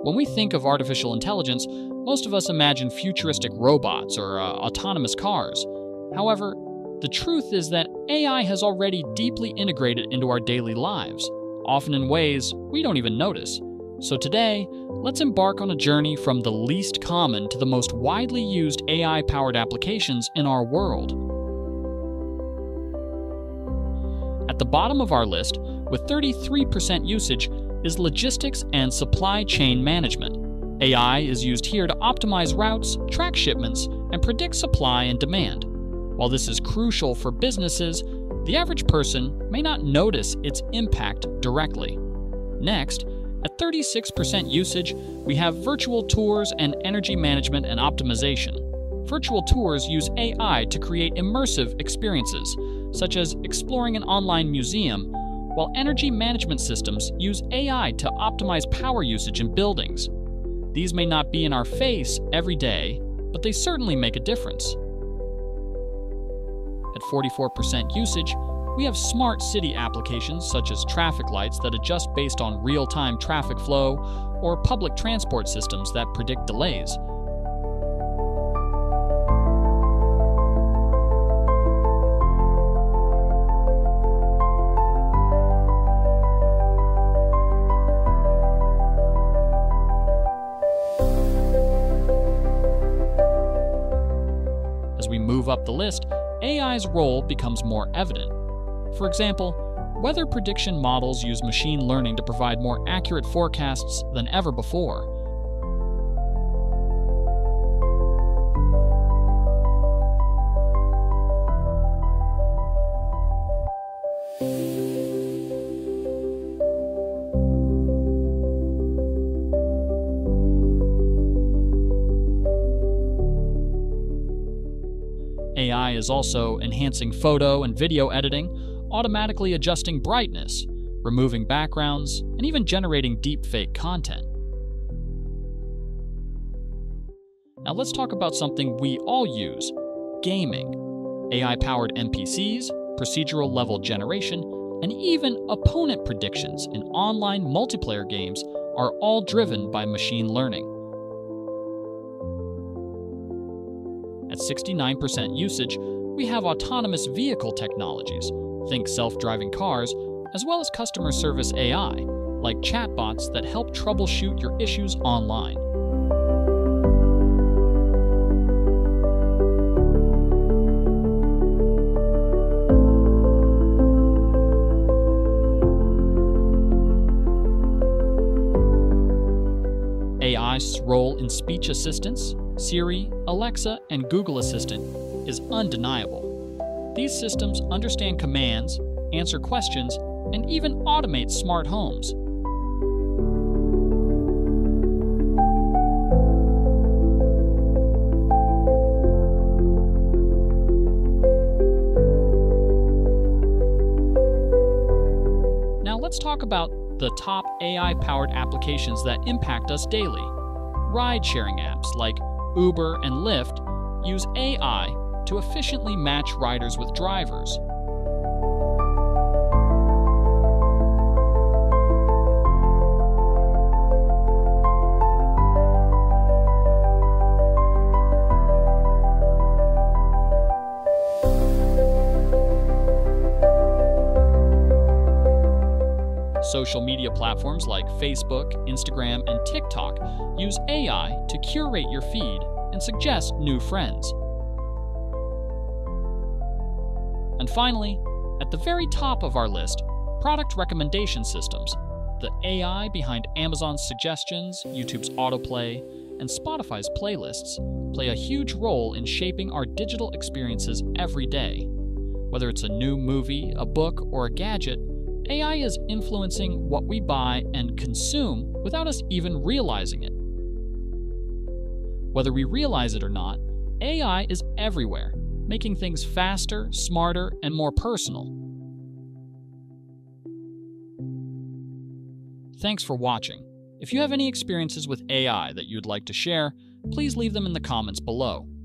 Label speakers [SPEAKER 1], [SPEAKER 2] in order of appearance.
[SPEAKER 1] When we think of artificial intelligence, most of us imagine futuristic robots or autonomous cars. However, the truth is that AI has already deeply integrated into our daily lives, often in ways we don't even notice. So today, let's embark on a journey from the least common to the most widely used AI-powered applications in our world. At the bottom of our list, with 33% usage, is logistics and supply chain management. AI is used here to optimize routes, track shipments, and predict supply and demand. While this is crucial for businesses, the average person may not notice its impact directly. Next, at 36% usage, we have virtual tours and energy management and optimization. Virtual tours use AI to create immersive experiences, such as exploring an online museum, while energy management systems use AI to optimize power usage in buildings. These may not be in our face every day, but they certainly make a difference. At 44% usage, we have smart city applications such as traffic lights that adjust based on real-time traffic flow, or public transport systems that predict delays. As we move up the list, AI's role becomes more evident. For example, weather prediction models use machine learning to provide more accurate forecasts than ever before. AI is also enhancing photo and video editing, automatically adjusting brightness, removing backgrounds, and even generating deepfake content. Now let's talk about something we all use: gaming. AI-powered NPCs, procedural level generation, and even opponent predictions in online multiplayer games are all driven by machine learning. At 69% usage, we have autonomous vehicle technologies, think self-driving cars, as well as customer service AI, like chatbots that help troubleshoot your issues online. AI's role in speech assistance, Siri, Alexa, and Google Assistant, is undeniable. These systems understand commands, answer questions, and even automate smart homes. Now let's talk about the top AI-powered applications that impact us daily. Ride-sharing apps like Uber and Lyft use AI to efficiently match riders with drivers. Social media platforms like Facebook, Instagram, and TikTok use AI to curate your feed and suggest new friends. And finally, at the very top of our list, product recommendation systems. The AI behind Amazon's suggestions, YouTube's autoplay, and Spotify's playlists play a huge role in shaping our digital experiences every day. Whether it's a new movie, a book, or a gadget, AI is influencing what we buy and consume without us even realizing it. Whether we realize it or not, AI is everywhere, making things faster, smarter, and more personal. Thanks for watching. If you have any experiences with AI that you'd like to share, please leave them in the comments below.